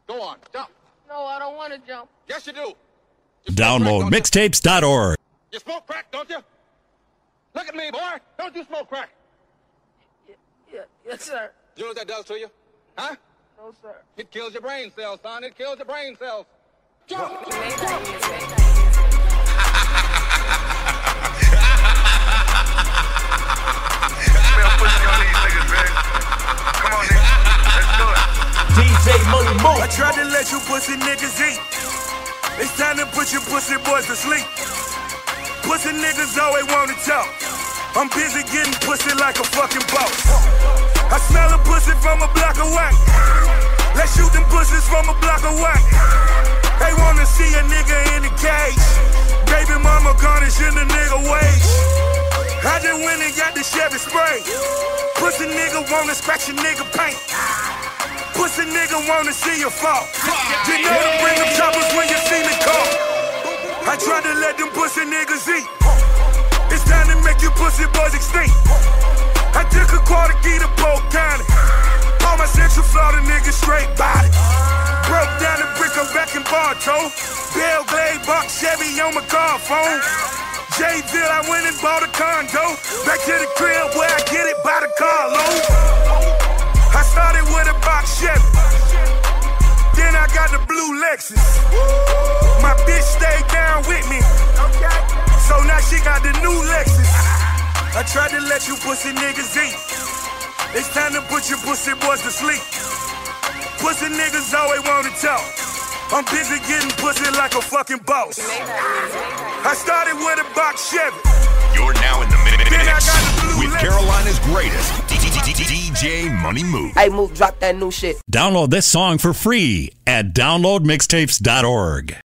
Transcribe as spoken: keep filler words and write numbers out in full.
Go on, jump. No, I don't want to jump. Yes, you do. Download mixtapes dot org. You smoke crack, don't you? Look at me, boy. Don't you smoke crack? Yeah, yeah, yes, sir. You know what that does to you? Huh? No, sir. It kills your brain cells, son. It kills your brain cells. Jump! You may not use it. Smell pussy on these niggas, man. Come on, nigga. Let's do it. D J Money Move. I tried to let you pussy niggas eat. It's time to put your pussy boys to sleep. Pussy niggas always wanna talk. I'm busy getting pussy like a fucking boss. I smell a pussy from a block away. Let's shoot them pussies from a block away. They wanna see a nigga in the cage. Baby mama garnishing the nigga wage. I just went and got the Chevy spray. Pussy nigga wanna scratch a nigga paint. Pussy nigga wanna see you fall. You know to bring them choppers when you see me call. I tried to let them pussy niggas eat. It's time to make you pussy boys extinct. I took a quarter key to Polk County. All my Central Florida niggas straight body. Broke down the brick, I'm back in Bartow. Bell Glade, box Chevy on my car phone. Jayville, I went and bought a condo. Back to the crib where I get it by the carload. I started with a box Chevy. Then I got the blue Lexus. My bitch stayed down with me. So now she got the new Lexus. I tried to let you pussy niggas eat. It's time to put your pussy boys to sleep. Pussy niggas always wanna talk. I'm busy getting pussy like a fucking boss. I started with a box Chevy. You're now in the minute Then I got the blue with Lexus. Carolina's greatest D J Money Move. Hey, Move, drop that new shit. Download this song for free at download mixtapes dot org.